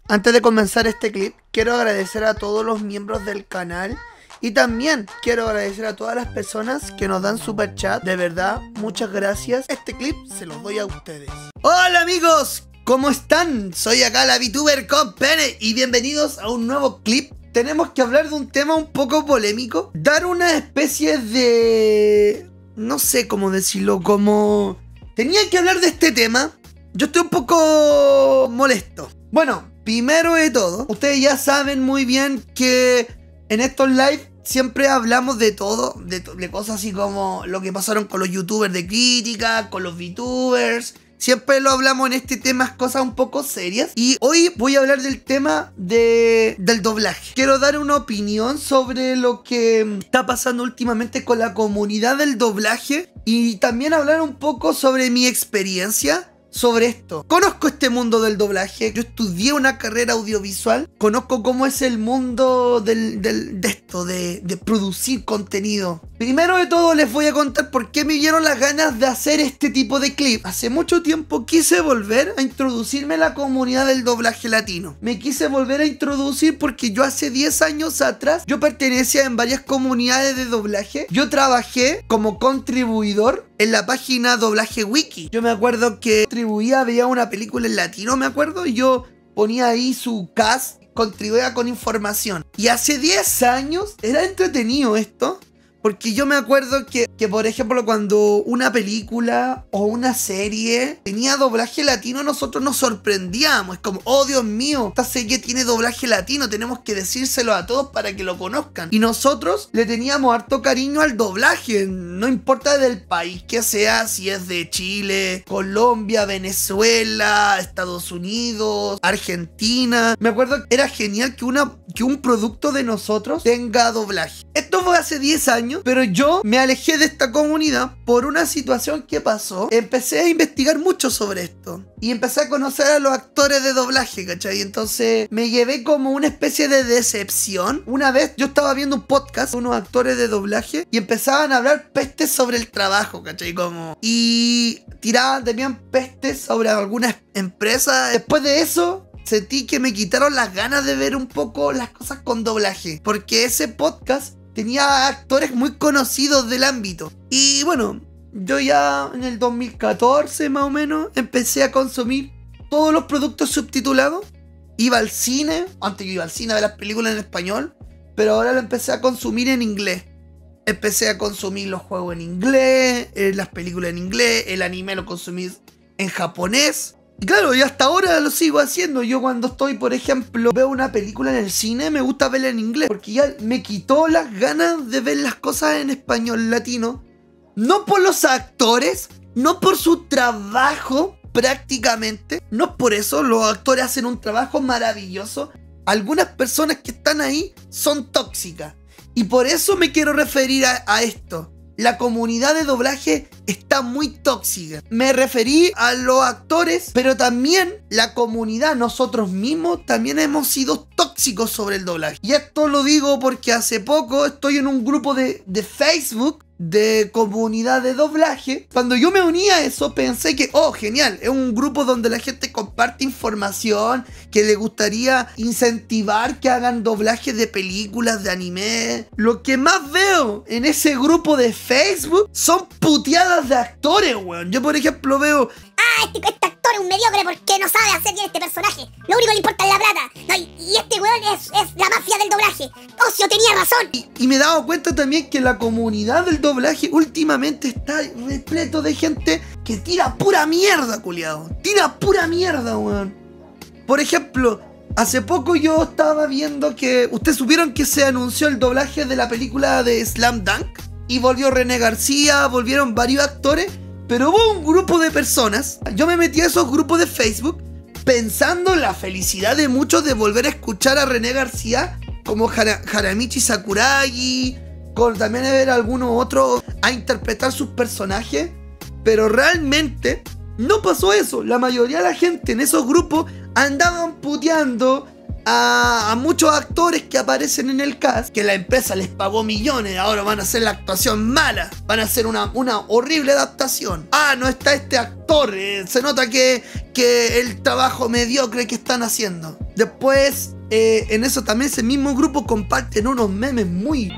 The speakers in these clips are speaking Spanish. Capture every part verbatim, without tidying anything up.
Antes de comenzar este clip, quiero agradecer a todos los miembros del canal y también quiero agradecer a todas las personas que nos dan super chat. De verdad, muchas gracias. Este clip se los doy a ustedes. Hola amigos, ¿cómo están? Soy acá la VTuber con Pene y bienvenidos a un nuevo clip. Tenemos que hablar de un tema un poco polémico. Dar una especie de... no sé cómo decirlo, como... tenía que hablar de este tema. Yo estoy un poco molesto. Bueno, primero de todo, ustedes ya saben muy bien que en estos live siempre hablamos de todo, de, de cosas así como lo que pasaron con los youtubers de crítica, con los VTubers. Siempre lo hablamos en este tema, cosas un poco serias. Y hoy voy a hablar del tema de, del doblaje. Quiero dar una opinión sobre lo que está pasando últimamente con la comunidad del doblaje. Y también hablar un poco sobre mi experiencia sobre esto. Conozco este mundo del doblaje. Yo estudié una carrera audiovisual. Conozco cómo es el mundo del, del, de esto, de, de producir contenido. Primero de todo les voy a contar por qué me dieron las ganas de hacer este tipo de clip. Hace mucho tiempo quise volver a introducirme en la comunidad del doblaje latino. Me quise volver a introducir porque yo hace diez años atrás, yo pertenecía en varias comunidades de doblaje. Yo trabajé como contribuidor en la página Doblaje Wiki. Yo me acuerdo que contribuía, veía una película en latino, me acuerdo, y yo ponía ahí su cast, contribuía con información. Y hace diez años era entretenido esto. Porque yo me acuerdo que, que, por ejemplo, cuando una película o una serie tenía doblaje latino, nosotros nos sorprendíamos. Es como, oh Dios mío, esta serie tiene doblaje latino, tenemos que decírselo a todos para que lo conozcan. Y nosotros le teníamos harto cariño al doblaje, no importa del país que sea, si es de Chile, Colombia, Venezuela, Estados Unidos, Argentina. Me acuerdo que era genial que, una, que un producto de nosotros tenga doblaje. Esto fue hace diez años. Pero yo me alejé de esta comunidad por una situación que pasó. Empecé a investigar mucho sobre esto y empecé a conocer a los actores de doblaje, ¿cachai? Entonces me llevé como una especie de decepción. Una vez yo estaba viendo un podcast de unos actores de doblaje y empezaban a hablar pestes sobre el trabajo, ¿cachai? Como... y tiraban también pestes sobre algunas empresas. Después de eso sentí que me quitaron las ganas de ver un poco las cosas con doblaje, porque ese podcast tenía actores muy conocidos del ámbito. Y bueno, yo ya en el dos mil catorce más o menos empecé a consumir todos los productos subtitulados. Iba al cine, antes yo iba al cine a ver las películas en español, pero ahora lo empecé a consumir en inglés. Empecé a consumir los juegos en inglés, eh, las películas en inglés, el anime lo consumí en japonés. Y claro, y hasta ahora lo sigo haciendo. Yo cuando estoy, por ejemplo, veo una película en el cine, me gusta verla en inglés, porque ya me quitó las ganas de ver las cosas en español latino. No por los actores, no por su trabajo prácticamente. No por eso, los actores hacen un trabajo maravilloso. Algunas personas que están ahí son tóxicas. Y por eso me quiero referir a, a esto. La comunidad de doblaje está muy tóxica. Me referí a los actores, pero también la comunidad, nosotros mismos, también hemos sido tóxicos sobre el doblaje. Y esto lo digo porque hace poco estoy en un grupo de, de Facebook de comunidad de doblaje. Cuando yo me uní a eso pensé que, oh, genial, es un grupo donde la gente comparte información, que le gustaría incentivar que hagan doblajes de películas, de anime. Lo que más veo en ese grupo de Facebook son puteadas de actores, weón. Yo por ejemplo veo, ah, este, este actor es un mediocre porque no sabe hacer bien este personaje. Lo único que le importa es la plata. No, y, y este weón es, es la mafia del doblaje. Ocio tenía razón. Y, y me he dado cuenta también que la comunidad del doblaje últimamente está repleto de gente que tira pura mierda, culiado. Tira pura mierda, weón. Por ejemplo, hace poco yo estaba viendo que... ¿ustedes supieron que se anunció el doblaje de la película de Slam Dunk? Y volvió René García, volvieron varios actores. Pero hubo un grupo de personas, yo me metí a esos grupos de Facebook pensando en la felicidad de muchos de volver a escuchar a René García, como Hara, Haramichi Sakuragi, con también a ver algunos otros a interpretar sus personajes. Pero realmente no pasó eso. La mayoría de la gente en esos grupos andaban puteando a, a muchos actores que aparecen en el cast, que la empresa les pagó millones, ahora van a hacer la actuación mala, van a hacer una, una horrible adaptación. Ah, no está este actor, eh, se nota que, que el trabajo mediocre que están haciendo. Después, eh, en eso también ese mismo grupo comparten unos memes muy...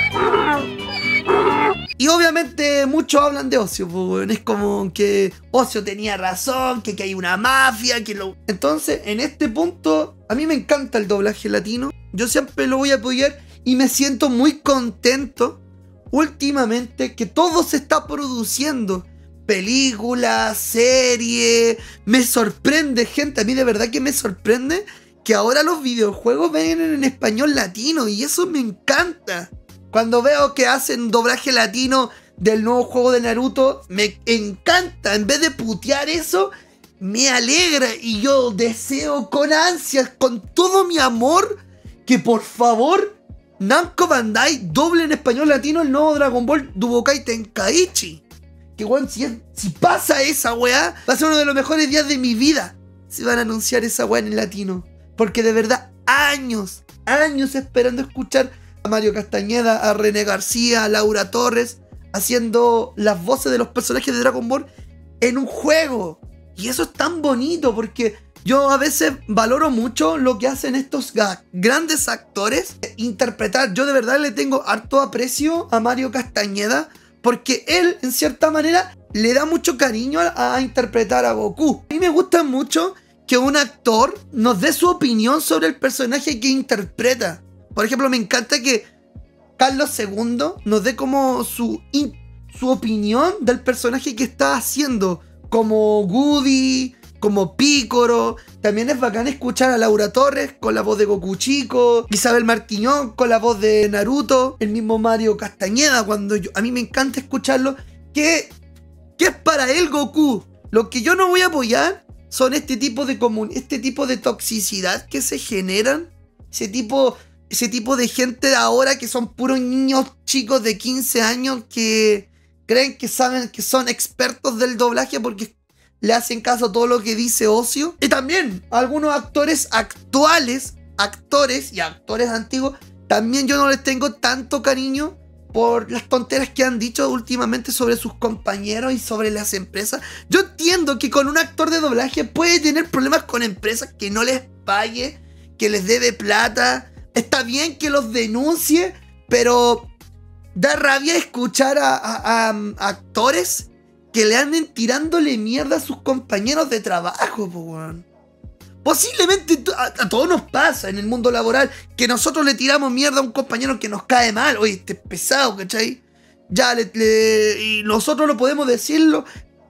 Y obviamente muchos hablan de Ocio, pues, es como que Ocio tenía razón, que, que hay una mafia, que lo... Entonces, en este punto, a mí me encanta el doblaje latino, yo siempre lo voy a apoyar y me siento muy contento últimamente que todo se está produciendo. Películas, series, me sorprende, gente, a mí de verdad que me sorprende que ahora los videojuegos vienen en español latino y eso me encanta. Cuando veo que hacen doblaje latino del nuevo juego de Naruto, me encanta. En vez de putear eso, me alegra. Y yo deseo con ansias, con todo mi amor, que por favor Namco Bandai doble en español latino el nuevo Dragon Ball Budokai Tenkaichi. Que bueno, si, si pasa esa weá, va a ser uno de los mejores días de mi vida. Si van a anunciar esa weá en el latino. Porque de verdad, años, años esperando escuchar a Mario Castañeda, a René García, a Laura Torres, haciendo las voces de los personajes de Dragon Ball en un juego. Y eso es tan bonito porque yo a veces valoro mucho lo que hacen estos grandes actores. Interpretar, yo de verdad le tengo harto aprecio a Mario Castañeda porque él, en cierta manera, le da mucho cariño a, a interpretar a Goku. A mí me gusta mucho que un actor nos dé su opinión sobre el personaje que interpreta. Por ejemplo, me encanta que Carlos segundo nos dé como su, in, su opinión del personaje que está haciendo. Como Woody, como Piccolo. También es bacán escuchar a Laura Torres con la voz de Goku chico. Isabel Martiñón con la voz de Naruto. El mismo Mario Castañeda. Cuando yo, a mí me encanta escucharlo. Que, que es para él Goku. Lo que yo no voy a apoyar son este tipo de, comun este tipo de toxicidad que se generan. Ese tipo... Ese tipo de gente de ahora que son puros niños chicos de quince años que creen que saben que son expertos del doblaje porque le hacen caso a todo lo que dice Ocio. Y también algunos actores actuales, actores y actores antiguos, también yo no les tengo tanto cariño por las tonteras que han dicho últimamente sobre sus compañeros y sobre las empresas. Yo entiendo que con un actor de doblaje puede tener problemas con empresas que no les pague, que les debe plata. Está bien que los denuncie, pero da rabia escuchar a, a, a actores que le anden tirándole mierda a sus compañeros de trabajo, po, weón. Posiblemente a, a todos nos pasa en el mundo laboral que nosotros le tiramos mierda a un compañero que nos cae mal. Oye, este es pesado, ¿cachai? Ya, le, le, y nosotros lo podemos decirlo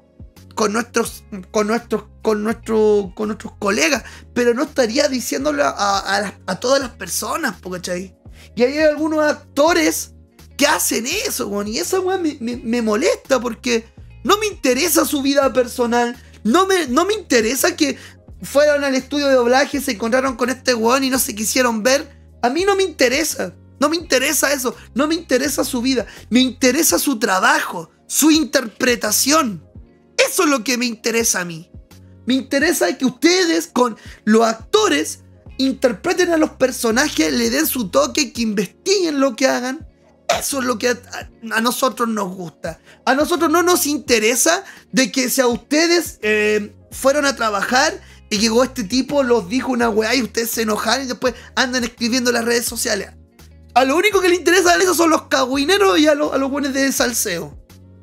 con nuestros con nuestros con nuestro con nuestros colegas, pero no estaría diciéndolo a, a, a, a todas las personas, ¿cachai? Y hay algunos actores que hacen eso, bueno, y eso me, me, me molesta porque no me interesa su vida personal, no me, no me interesa que fueron al estudio de doblaje, se encontraron con este weón y no se quisieron ver. A mí no me interesa, no me interesa eso, no me interesa su vida, me interesa su trabajo, su interpretación. Eso es lo que me interesa a mí. Me interesa que ustedes, con los actores, interpreten a los personajes, le den su toque, que investiguen lo que hagan. Eso es lo que a, a, a nosotros nos gusta. A nosotros no nos interesa de que si a ustedes eh, fueron a trabajar y llegó este tipo, los dijo una weá y ustedes se enojaron y después andan escribiendo en las redes sociales. A lo único que les interesa eso son los cagüineros y a, lo, a los buenos de salseo.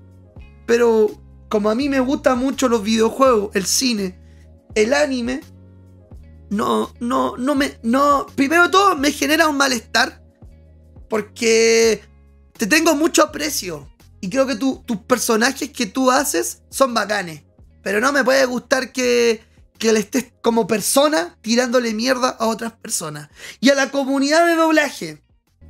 Pero como a mí me gustan mucho los videojuegos, el cine, el anime, no, no, no me, no, primero de todo me genera un malestar porque te tengo mucho aprecio y creo que tu, tus personajes que tú haces son bacanes, pero no me puede gustar que, que le estés como persona tirándole mierda a otras personas. Y a la comunidad de doblaje,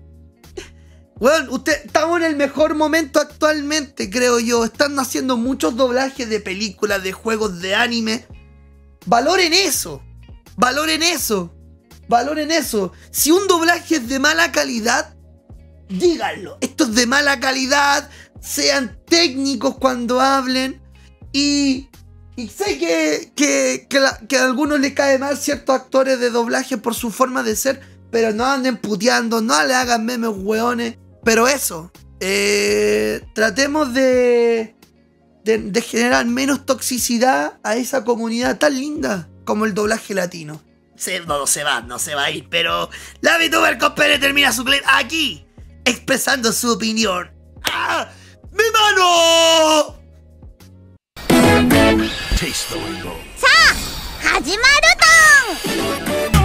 bueno, usted, estamos en el mejor momento actualmente, creo yo. Están haciendo muchos doblajes de películas, de juegos, de anime. Valoren eso. Valoren eso. Valoren eso. Si un doblaje es de mala calidad, díganlo. Esto es de mala calidad. Sean técnicos cuando hablen. Y Y sé que, que, que, la, que a algunos les cae mal ciertos actores de doblaje por su forma de ser, pero no anden puteando, no le hagan memes, hueones. Pero eso, eh, tratemos de, de, de generar menos toxicidad a esa comunidad tan linda como el doblaje latino. Se, no, no se va, no se va a ir, pero la VTuber con Pene termina su clip aquí, expresando su opinión. ¡Ah! ¡Mi mano! Taste the rainbow. さあ始まるトン